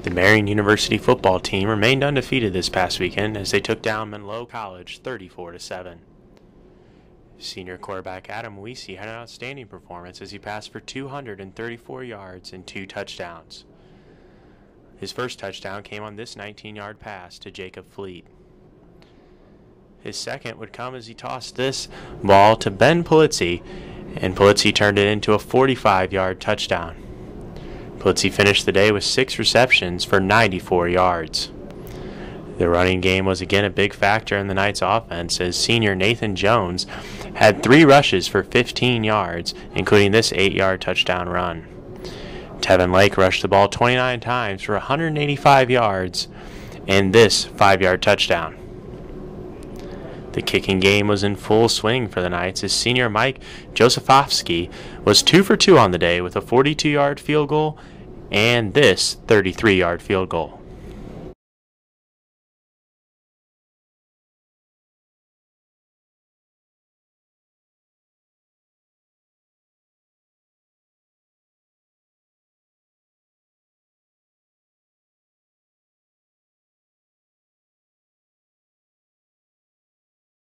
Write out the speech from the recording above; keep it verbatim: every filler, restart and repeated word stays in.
The Marion University football team remained undefeated this past weekend as they took down Menlo College thirty-four to seven. Senior quarterback Adam Weesey had an outstanding performance as he passed for two hundred thirty-four yards and two touchdowns. His first touchdown came on this nineteen-yard pass to Jacob Fleet. His second would come as he tossed this ball to Ben Polizzi, and Polizzi turned it into a forty-five-yard touchdown. Polizzi finished the day with six receptions for ninety-four yards. The running game was again a big factor in the night's offense as senior Nathan Jones had three rushes for fifteen yards, including this eight-yard touchdown run. Tevin Lake rushed the ball twenty-nine times for one hundred eighty-five yards and this five-yard touchdown. The kicking game was in full swing for the Knights as senior Mike Josefovsky was two for two on the day with a forty-two-yard field goal and this thirty-three-yard field goal.